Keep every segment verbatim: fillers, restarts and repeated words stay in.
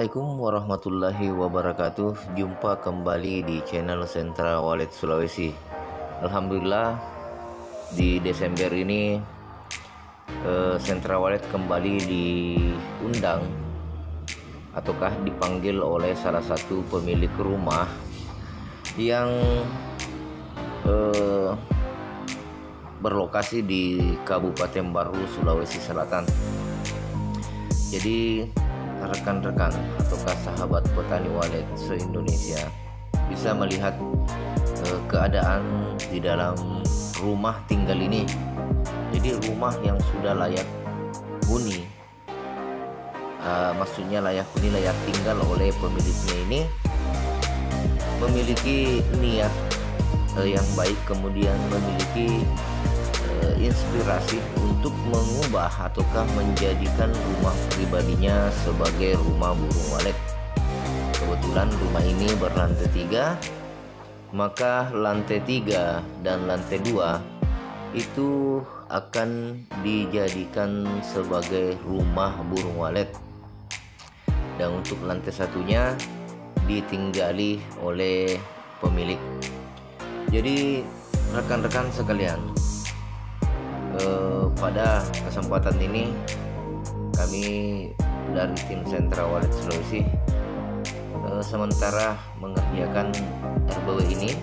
Assalamualaikum warahmatullahi wabarakatuh. Jumpa kembali di channel Sentra Walet Sulawesi. Alhamdulillah di Desember ini eh, Sentra Walet kembali diundang ataukah dipanggil oleh salah satu pemilik rumah yang eh, berlokasi di Kabupaten Baru, Sulawesi Selatan. Jadi rekan-rekan ataukah sahabat petani walet se-Indonesia bisa melihat eh, keadaan di dalam rumah tinggal ini. Jadi rumah yang sudah layak huni, uh, maksudnya layak huni, layak tinggal oleh pemiliknya ini, memiliki niat eh, yang baik, kemudian memiliki inspirasi untuk mengubah ataukah menjadikan rumah pribadinya sebagai rumah burung walet. Kebetulan rumah ini berlantai tiga, maka lantai tiga dan lantai dua itu akan dijadikan sebagai rumah burung walet, dan untuk lantai satunya ditinggali oleh pemilik. Jadi rekan-rekan sekalian, Uh, pada kesempatan ini kami dari tim Sentra Walet Sulawesi uh, sementara mengerjakan R B W ini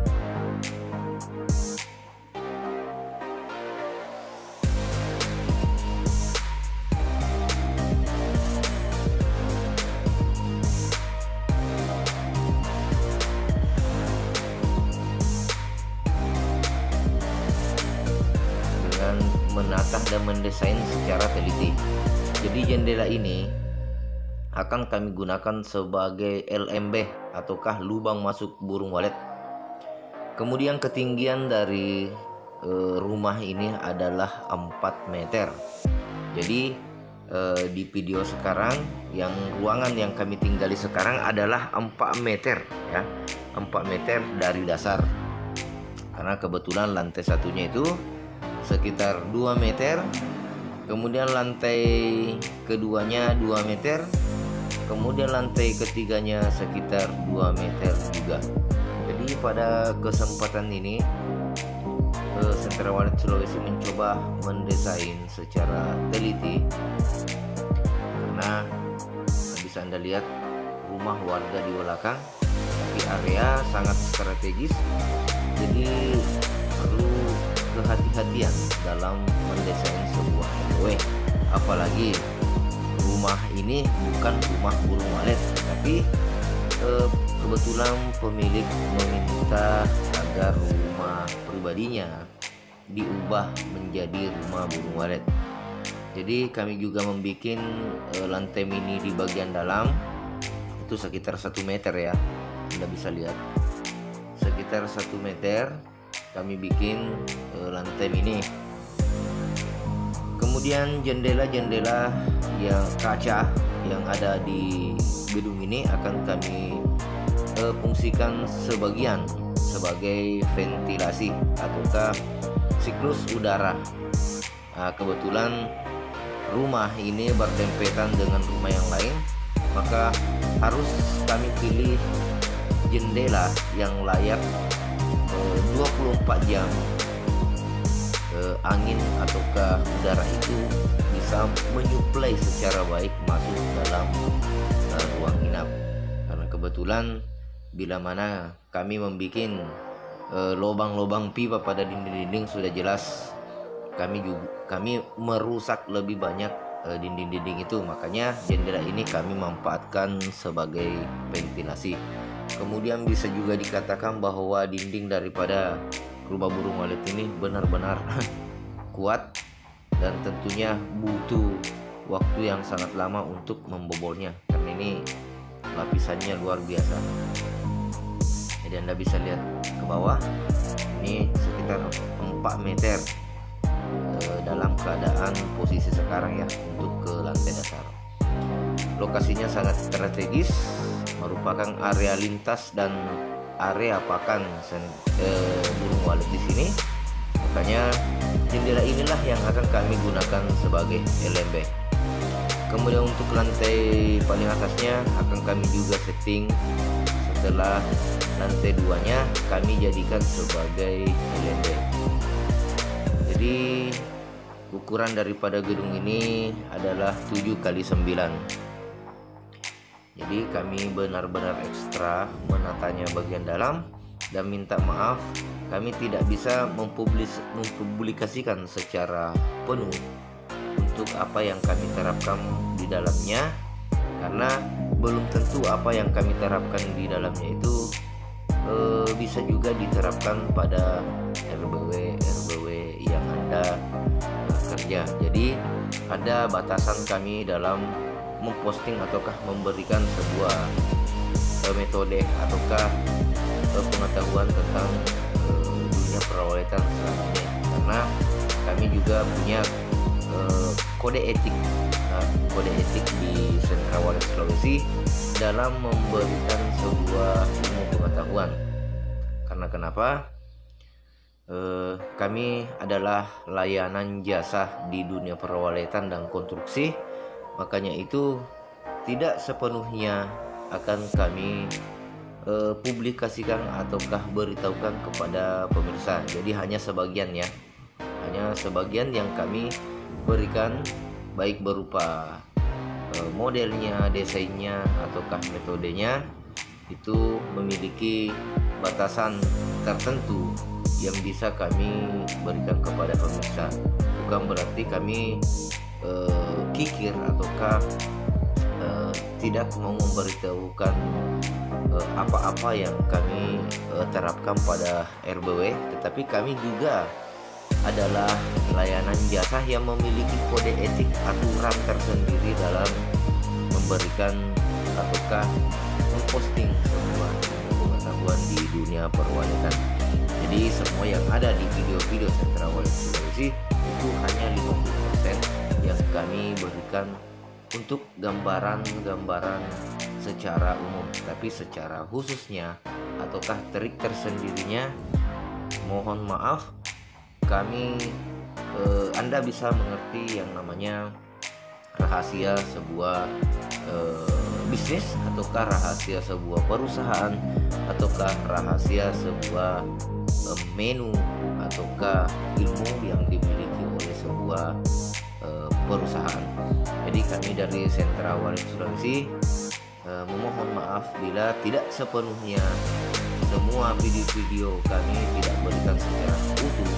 menatah dan mendesain secara teliti. Jadi jendela ini akan kami gunakan sebagai L M B ataukah lubang masuk burung walet. Kemudian ketinggian dari e, rumah ini adalah empat meter. Jadi e, di video sekarang yang ruangan yang kami tinggali sekarang adalah empat meter ya. empat meter dari dasar. Karena kebetulan lantai satunya itu sekitar dua meter, kemudian lantai keduanya dua meter, kemudian lantai ketiganya sekitar dua meter juga. Jadi pada kesempatan ini Sentra Walet Sulawesi mencoba mendesain secara teliti, karena bisa Anda lihat rumah warga di belakang, tapi area sangat strategis, jadi perlu kehati-hatian dalam mendesain sebuah R W. Apalagi rumah ini bukan rumah burung walet, tapi eh, kebetulan pemilik meminta agar rumah pribadinya diubah menjadi rumah burung walet. Jadi kami juga membuat eh, lantai mini di bagian dalam itu sekitar satu meter ya, Anda bisa lihat sekitar satu meter. Kami bikin e, lantai mini. Kemudian jendela-jendela yang kaca yang ada di gedung ini akan kami e, fungsikan sebagian sebagai ventilasi ataukah siklus udara. Nah, kebetulan rumah ini berdempetan dengan rumah yang lain, maka harus kami pilih jendela yang layak dua puluh empat jam eh, angin ataukah udara itu bisa menyuplai secara baik masuk dalam eh, ruang inap. Karena kebetulan bila mana kami membuat eh, lubang-lubang pipa pada dinding-dinding, sudah jelas kami juga kami merusak lebih banyak eh, dinding-dinding itu. Makanya jendela ini kami manfaatkan sebagai ventilasi. Kemudian bisa juga dikatakan bahwa dinding daripada rumah burung walet ini benar-benar kuat, dan tentunya butuh waktu yang sangat lama untuk membobolnya, karena ini lapisannya luar biasa. Jadi Anda bisa lihat ke bawah, ini sekitar empat meter eh, dalam keadaan posisi sekarang ya untuk ke lantai dasar. Lokasinya sangat strategis, merupakan area lintas dan area pakan sen, eh, burung walet di sini. Makanya jendela inilah yang akan kami gunakan sebagai L M B. Kemudian untuk lantai paling atasnya akan kami juga setting. Setelah lantai duanya kami jadikan sebagai L M B. Jadi ukuran daripada gedung ini adalah tujuh kali sembilan. Jadi kami benar-benar ekstra menatanya bagian dalam, dan minta maaf kami tidak bisa mempublis mempublikasikan secara penuh untuk apa yang kami terapkan di dalamnya, karena belum tentu apa yang kami terapkan di dalamnya itu e, bisa juga diterapkan pada R B W R B W yang Anda e, kerja. Jadi ada batasan kami dalam memposting ataukah memberikan sebuah e, metode ataukah e, pengetahuan tentang e, dunia perawatan selanjutnya, karena kami juga punya Uh, kode etik uh, kode etik di Sentra Walet Sulawesi dalam memberikan sebuah ilmu pengetahuan. Karena kenapa? Uh, kami adalah layanan jasa di dunia perwaletan dan konstruksi, makanya itu tidak sepenuhnya akan kami uh, publikasikan ataukah beritahukan kepada pemirsa. Jadi hanya sebagian ya, hanya sebagian yang kami berikan, baik berupa e, modelnya, desainnya, ataukah metodenya, itu memiliki batasan tertentu yang bisa kami berikan kepada pemirsa. Bukan berarti kami e, kikir ataukah e, tidak mau memberitahukan apa-apa e, yang kami e, terapkan pada R B W, tetapi kami juga adalah layanan jasa yang memiliki kode etik aturan tersendiri dalam memberikan ataukah memposting sebuah pengetahuan di dunia perwaletan. Jadi semua yang ada di video-video Sentra Walet Sulawesi itu hanya lima puluh persen yang kami berikan untuk gambaran-gambaran secara umum, tapi secara khususnya ataukah trik tersendirinya, mohon maaf, kami eh, Anda bisa mengerti yang namanya rahasia sebuah eh, bisnis, ataukah rahasia sebuah perusahaan, ataukah rahasia sebuah eh, menu, ataukah ilmu yang dimiliki oleh sebuah eh, perusahaan. Jadi kami dari Sentra Walet Sulawesi eh, memohon maaf bila tidak sepenuhnya semua video-video kami tidak berikan secara utuh,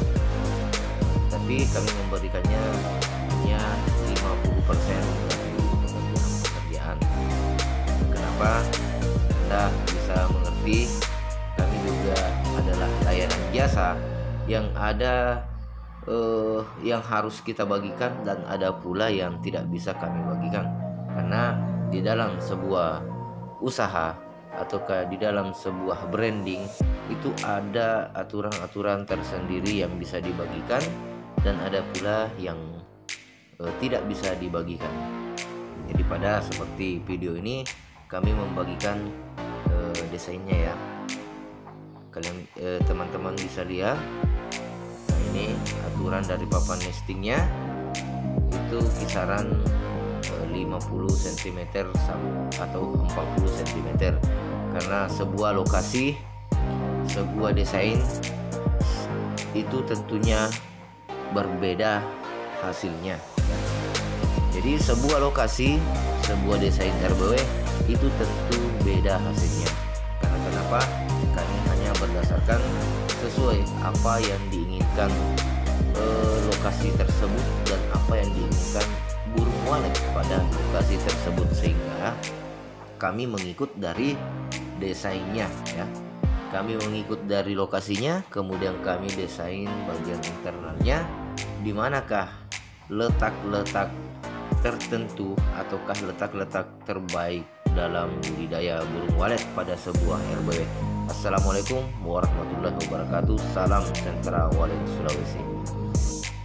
tapi kami memberikannya hanya lima puluh persen dari pekerjaan-pekerjaan. Kenapa? Anda bisa mengerti, kami juga adalah layanan jasa yang ada eh, yang harus kita bagikan, dan ada pula yang tidak bisa kami bagikan. Karena di dalam sebuah usaha ataukah di dalam sebuah branding itu ada aturan-aturan tersendiri yang bisa dibagikan, dan ada pula yang e, tidak bisa dibagikan. Jadi pada seperti video ini kami membagikan e, desainnya ya. Kalian e, teman-teman bisa lihat. Nah, ini aturan dari papan nestingnya itu kisaran e, lima puluh sentimeter atau empat puluh sentimeter. Karena sebuah lokasi, sebuah desain itu tentunya berbeda hasilnya. Jadi sebuah lokasi, sebuah desain R B W itu tentu beda hasilnya. Karena kenapa? Kami hanya berdasarkan sesuai apa yang diinginkan eh, lokasi tersebut dan apa yang diinginkan burung walet pada lokasi tersebut, sehingga kami mengikut dari desainnya ya. Kami mengikut dari lokasinya, kemudian kami desain bagian internalnya, di manakah letak-letak tertentu ataukah letak-letak terbaik dalam budidaya burung walet pada sebuah R B W. Assalamualaikum warahmatullahi wabarakatuh. Salam Sentra Walet Sulawesi.